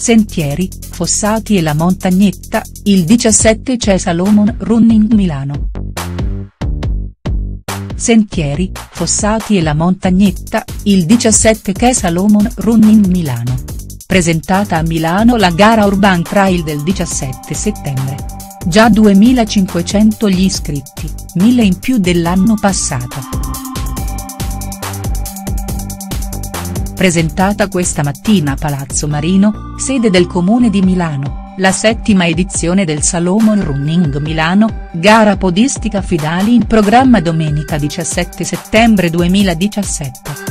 Sentieri, Fossati e la Montagnetta, il 17 c'è Salomon Running Milano. Sentieri, Fossati e la Montagnetta, il 17 c'è Salomon Running Milano. Presentata a Milano la gara Urban Trail del 17 settembre. Già 2500 gli iscritti, 1000 in più dell'anno passato. Presentata questa mattina a Palazzo Marino, sede del Comune di Milano, la 7ª edizione del Salomon Running Milano, gara podistica Fidali in programma domenica 17 settembre 2017.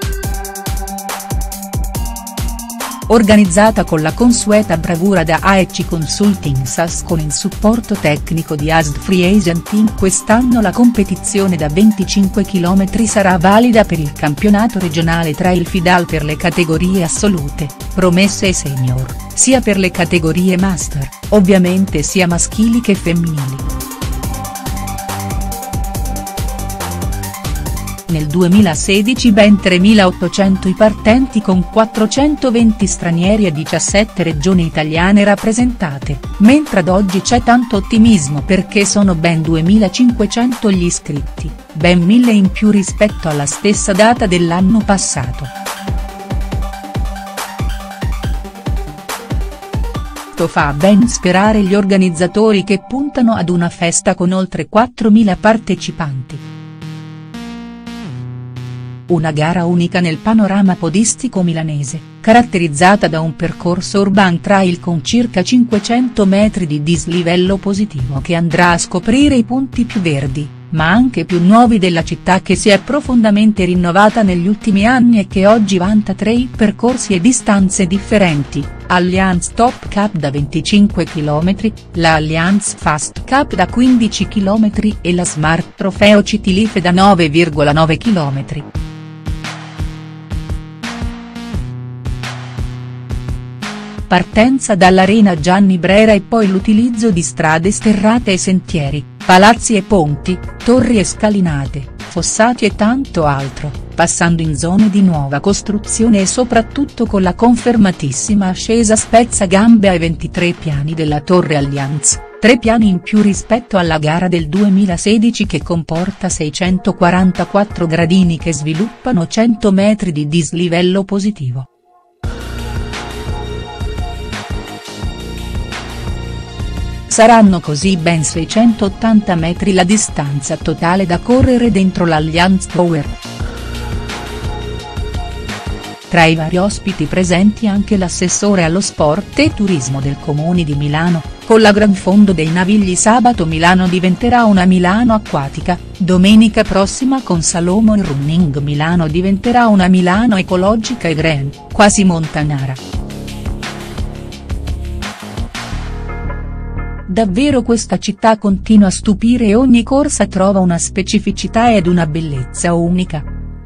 Organizzata con la consueta bravura da AEC Consulting SAS con il supporto tecnico di ASD Free Asian Team, quest'anno la competizione da 25 km sarà valida per il campionato regionale Trail Fidal per le categorie assolute, promesse e senior, sia per le categorie master, ovviamente sia maschili che femminili. Nel 2016 ben 3.800 i partenti con 420 stranieri e 17 regioni italiane rappresentate, mentre ad oggi c'è tanto ottimismo perché sono ben 2.500 gli iscritti, ben 1.000 in più rispetto alla stessa data dell'anno passato. Fa ben sperare gli organizzatori che puntano ad una festa con oltre 4.000 partecipanti. Una gara unica nel panorama podistico milanese, caratterizzata da un percorso urban trail con circa 500 metri di dislivello positivo che andrà a scoprire i punti più verdi, ma anche più nuovi della città che si è profondamente rinnovata negli ultimi anni e che oggi vanta 3 percorsi e distanze differenti, Allianz Top Cup da 25 km, la Allianz Fast Cup da 15 km e la Smart Trofeo Citilife da 9,9 km. Partenza dall'Arena Gianni Brera e poi l'utilizzo di strade sterrate e sentieri, palazzi e ponti, torri e scalinate, fossati e tanto altro, passando in zone di nuova costruzione e soprattutto con la confermatissima ascesa spezzagambe ai 23 piani della Torre Allianz, 3 piani in più rispetto alla gara del 2016 che comporta 644 gradini che sviluppano 100 metri di dislivello positivo. Saranno così ben 680 metri la distanza totale da correre dentro l'Allianz Tower. Tra i vari ospiti presenti anche l'assessore allo sport e turismo del Comune di Milano, con la gran fondo dei Navigli. Sabato Milano diventerà una Milano acquatica, domenica prossima con Salomon Running Milano diventerà una Milano ecologica e green, quasi montanara. Davvero questa città continua a stupire e ogni corsa trova una specificità ed una bellezza unica.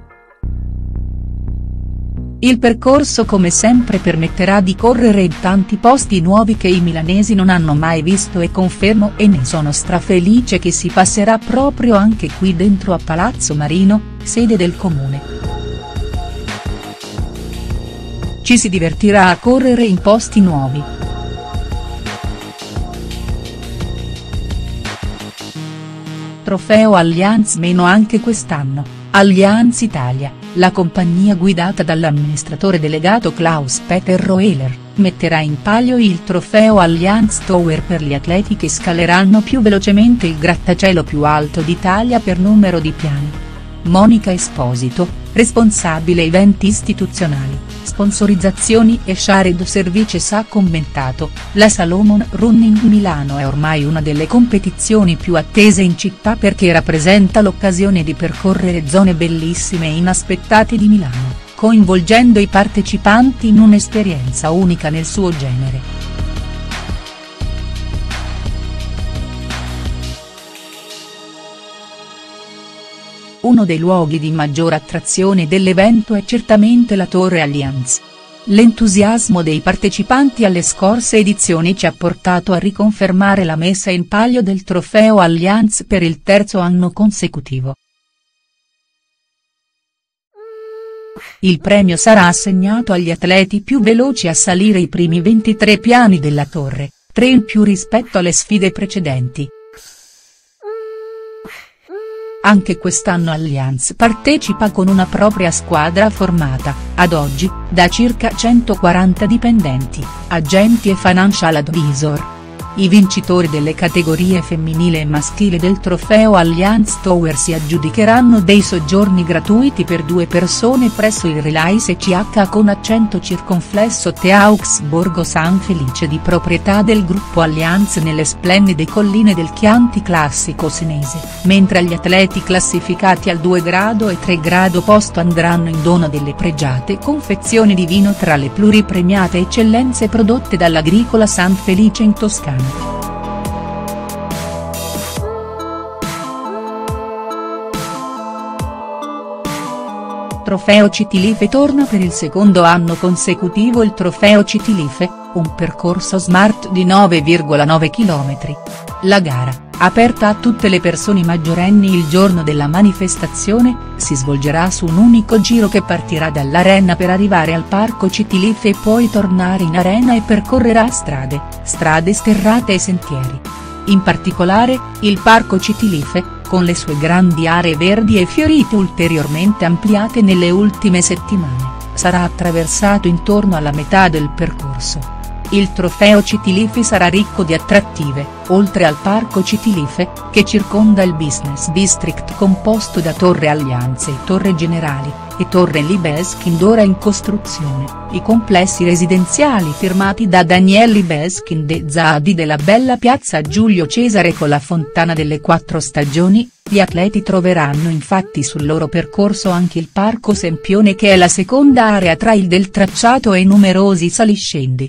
Il percorso come sempre permetterà di correre in tanti posti nuovi che i milanesi non hanno mai visto e confermo e ne sono strafelice che si passerà proprio anche qui dentro a Palazzo Marino, sede del Comune. Ci si divertirà a correre in posti nuovi. Trofeo Allianz meno anche quest'anno, Allianz Italia, la compagnia guidata dall'amministratore delegato Klaus-Peter Roehler, metterà in palio il trofeo Allianz Tower per gli atleti che scaleranno più velocemente il grattacielo più alto d'Italia per numero di piani. Monica Esposito, responsabile eventi istituzionali, sponsorizzazioni e shared services ha commentato, la Salomon Running Milano è ormai una delle competizioni più attese in città perché rappresenta l'occasione di percorrere zone bellissime e inaspettate di Milano, coinvolgendo i partecipanti in un'esperienza unica nel suo genere. Uno dei luoghi di maggior attrazione dell'evento è certamente la Torre Allianz. L'entusiasmo dei partecipanti alle scorse edizioni ci ha portato a riconfermare la messa in palio del trofeo Allianz per il 3° anno consecutivo. Il premio sarà assegnato agli atleti più veloci a salire i primi 23 piani della torre, 3 in più rispetto alle sfide precedenti. Anche quest'anno Allianz partecipa con una propria squadra formata, ad oggi, da circa 140 dipendenti, agenti e financial advisor. I vincitori delle categorie femminile e maschile del trofeo Allianz Tower si aggiudicheranno dei soggiorni gratuiti per 2 persone presso il Relais CH con accento circonflesso The Augsburgo San Felice di proprietà del gruppo Allianz nelle splendide colline del Chianti Classico senese, mentre agli atleti classificati al 2 grado e 3 grado posto andranno in dono delle pregiate confezioni di vino tra le pluripremiate eccellenze prodotte dall'Agricola San Felice in Toscana. Trofeo Citilife torna per il secondo anno consecutivo il Trofeo Citilife, un percorso smart di 9,9 km. La gara, aperta a tutte le persone maggiorenni il giorno della manifestazione, si svolgerà su un unico giro che partirà dall'arena per arrivare al Parco Citilife e poi tornare in arena e percorrerà strade sterrate e sentieri. In particolare, il Parco Citilife, con le sue grandi aree verdi e fiorite ulteriormente ampliate nelle ultime settimane, sarà attraversato intorno alla metà del percorso. Il Trofeo Citilife sarà ricco di attrattive, oltre al Parco Citilife, che circonda il Business District composto da Torre Allianz e Torre Generali, e Torre Libeskin ora in costruzione, i complessi residenziali firmati da Daniel Libeskin de Zadi della bella piazza Giulio Cesare con la Fontana delle 4 Stagioni. Gli atleti troveranno infatti sul loro percorso anche il Parco Sempione che è la seconda area trail del tracciato e numerosi saliscendi.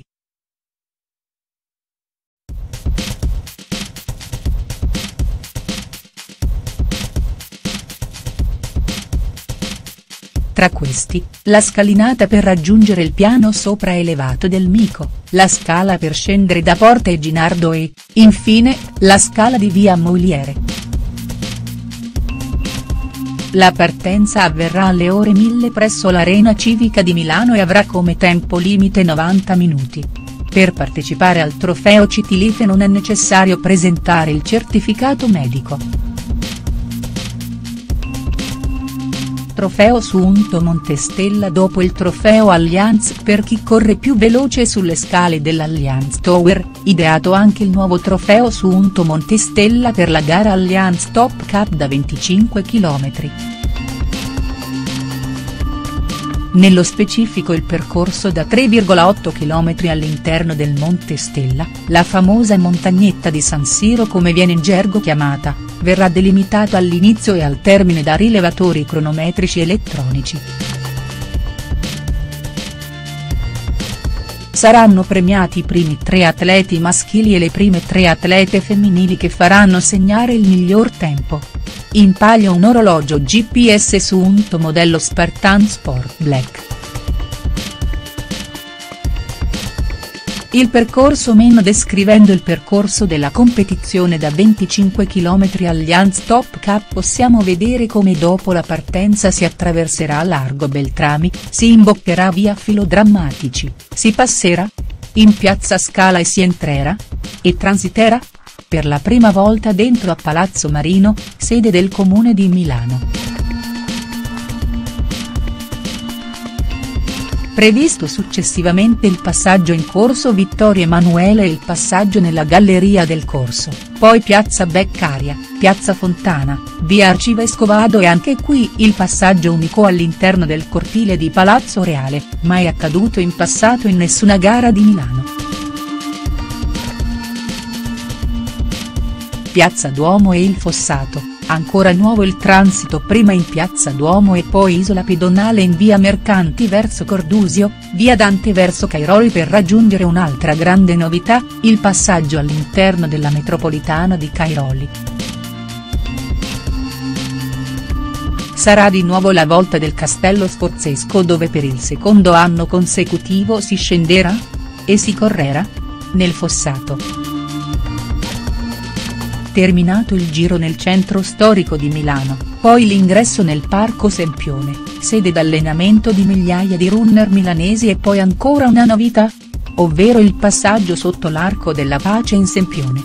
Tra questi, la scalinata per raggiungere il piano sopraelevato del Mico, la scala per scendere da Porta Eginardo e, infine, la scala di via Moliere. La partenza avverrà alle ore 1000 presso l'Arena Civica di Milano e avrà come tempo limite 90 minuti. Per partecipare al Trofeo Citilife non è necessario presentare il certificato medico. Trofeo Sunto Montestella. Dopo il Trofeo Allianz per chi corre più veloce sulle scale dell'Allianz Tower, ideato anche il nuovo Trofeo Sunto Montestella per la gara Allianz Top Cup da 25 km. Nello specifico il percorso da 3,8 km all'interno del Monte Stella, la famosa montagnetta di San Siro come viene in gergo chiamata, verrà delimitato all'inizio e al termine da rilevatori cronometrici elettronici. Saranno premiati i primi 3 atleti maschili e le prime 3 atlete femminili che faranno segnare il miglior tempo. In palio un orologio GPS Sunto modello Spartan Sport Black. Il percorso meno descrivendo il percorso della competizione da 25 km Allianz Top Cup possiamo vedere come dopo la partenza si attraverserà Largo Beltrami, si imboccherà via Filodrammatici, si passerà in piazza Scala e si entrerà e transiterà per la prima volta dentro a Palazzo Marino, sede del Comune di Milano. Previsto successivamente il passaggio in Corso Vittorio Emanuele e il passaggio nella Galleria del Corso, poi piazza Beccaria, piazza Fontana, via Arcivescovado e anche qui il passaggio unico all'interno del cortile di Palazzo Reale, mai accaduto in passato in nessuna gara di Milano. Piazza Duomo e il Fossato, ancora nuovo il transito prima in piazza Duomo e poi isola pedonale in via Mercanti verso Cordusio, via Dante verso Cairoli per raggiungere un'altra grande novità, il passaggio all'interno della metropolitana di Cairoli. Sarà di nuovo la volta del Castello Sforzesco dove per il secondo anno consecutivo si scenderà? E si correrà? Nel Fossato. Terminato il giro nel centro storico di Milano, poi l'ingresso nel Parco Sempione, sede d'allenamento di migliaia di runner milanesi e poi ancora una novità? Ovvero il passaggio sotto l'Arco della Pace in Sempione.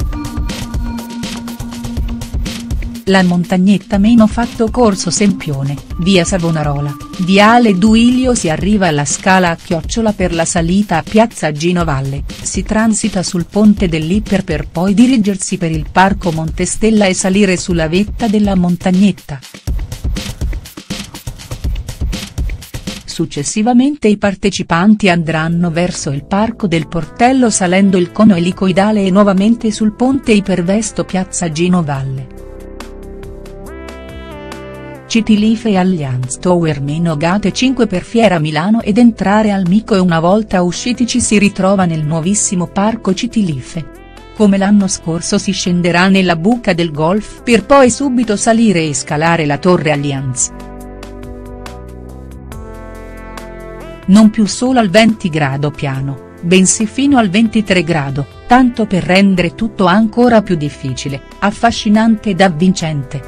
La montagnetta meno fatto corso Sempione, via Savonarola, viale Duilio si arriva alla scala a chiocciola per la salita a piazza Gino Valle, si transita sul ponte dell'Iper per poi dirigersi per il Parco Montestella e salire sulla vetta della montagnetta. Successivamente i partecipanti andranno verso il Parco del Portello salendo il cono elicoidale e nuovamente sul ponte ipervesto piazza Gino Valle. Citilife e Allianz Tower meno gate 5 per Fiera Milano ed entrare al Mico e una volta usciti ci si ritrova nel nuovissimo Parco Citilife. Come l'anno scorso si scenderà nella buca del golf per poi subito salire e scalare la Torre Allianz. Non più solo al 20 grado piano, bensì fino al 23 grado, tanto per rendere tutto ancora più difficile, affascinante ed avvincente.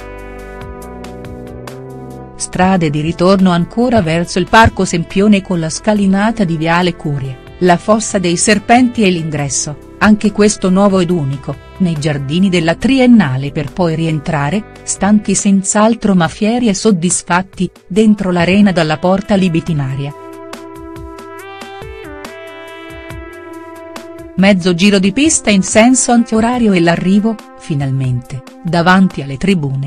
Strade di ritorno ancora verso il Parco Sempione con la scalinata di viale Curie, la Fossa dei Serpenti e l'ingresso, anche questo nuovo ed unico, nei giardini della Triennale per poi rientrare, stanchi senz'altro ma fieri e soddisfatti, dentro l'arena dalla porta libitinaria. Mezzo giro di pista in senso antiorario e l'arrivo, finalmente, davanti alle tribune.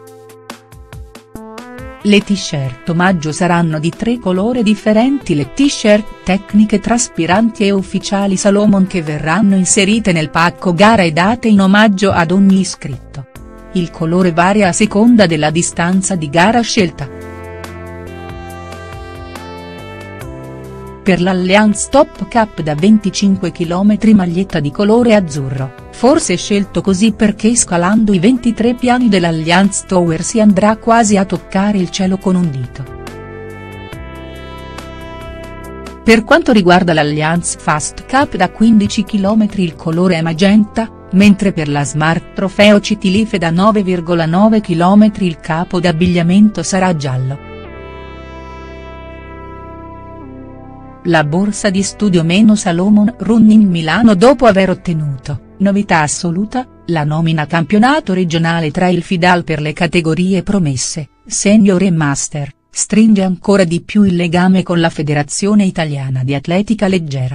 Le t-shirt omaggio saranno di 3 colori differenti. Le t-shirt tecniche traspiranti e ufficiali Salomon che verranno inserite nel pacco gara e date in omaggio ad ogni iscritto. Il colore varia a seconda della distanza di gara scelta. Per l'Allianz Top Cup da 25 km maglietta di colore azzurro, forse scelto così perché scalando i 23 piani dell'Allianz Tower si andrà quasi a toccare il cielo con un dito. Per quanto riguarda l'Allianz Fast Cup da 15 km il colore è magenta, mentre per la Smart Trofeo Citilife da 9,9 km il capo d'abbigliamento sarà giallo. La borsa di studio meno Salomon Running Milano dopo aver ottenuto, novità assoluta, la nomina campionato regionale tra il Fidal per le categorie promesse, senior e master, stringe ancora di più il legame con la Federazione Italiana di Atletica Leggera.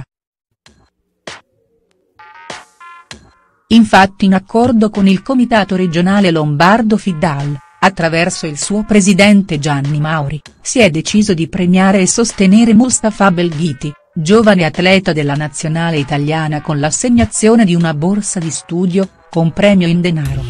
Infatti in accordo con il Comitato Regionale Lombardo Fidal, attraverso il suo presidente Gianni Mauri, si è deciso di premiare e sostenere Mustafa Belghiti, giovane atleta della nazionale italiana con l'assegnazione di una borsa di studio, con premio in denaro.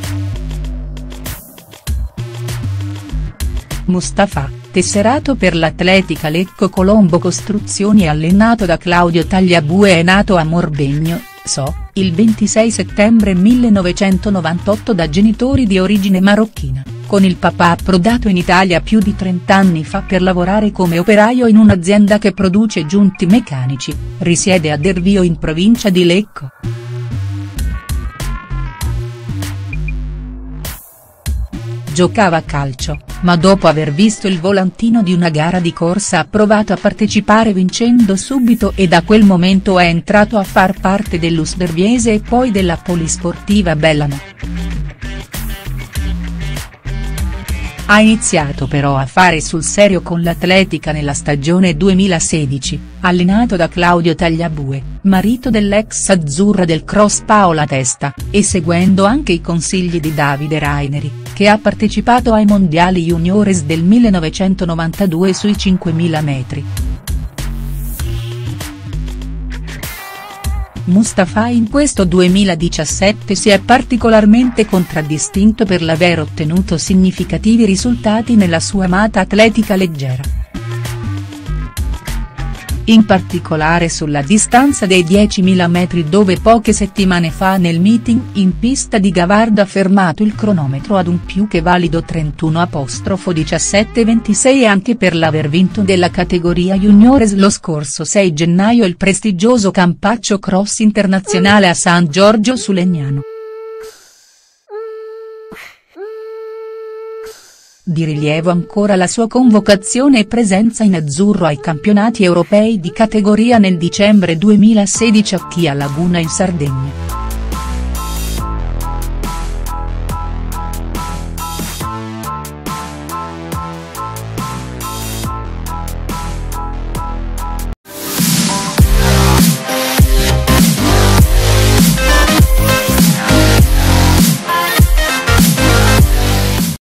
Mustafa, tesserato per l'Atletica Lecco Colombo Costruzioni e allenato da Claudio Tagliabue è nato a Morbegno, il 26 settembre 1998 da genitori di origine marocchina, con il papà approdato in Italia più di 30 anni fa per lavorare come operaio in un'azienda che produce giunti meccanici, risiede a Dervio in provincia di Lecco. Giocava a calcio, ma dopo aver visto il volantino di una gara di corsa ha provato a partecipare vincendo subito e da quel momento è entrato a far parte dell'Usberviese e poi della Polisportiva Bellano. Ha iniziato però a fare sul serio con l'Atletica nella stagione 2016, allenato da Claudio Tagliabue, marito dell'ex azzurra del cross Paola Testa, e seguendo anche i consigli di Davide Raineri, che ha partecipato ai mondiali juniores del 1992 sui 5000 metri. Mustafa in questo 2017 si è particolarmente contraddistinto per l'aver ottenuto significativi risultati nella sua amata atletica leggera. In particolare sulla distanza dei 10.000 metri dove poche settimane fa nel meeting in pista di Gavarda ha fermato il cronometro ad un più che valido 31,1726 e anche per l'aver vinto della categoria juniores lo scorso 6 gennaio il prestigioso Campaccio Cross Internazionale a San Giorgio su Legnano. Di rilievo ancora la sua convocazione e presenza in azzurro ai campionati europei di categoria nel dicembre 2016 a Chia Laguna in Sardegna.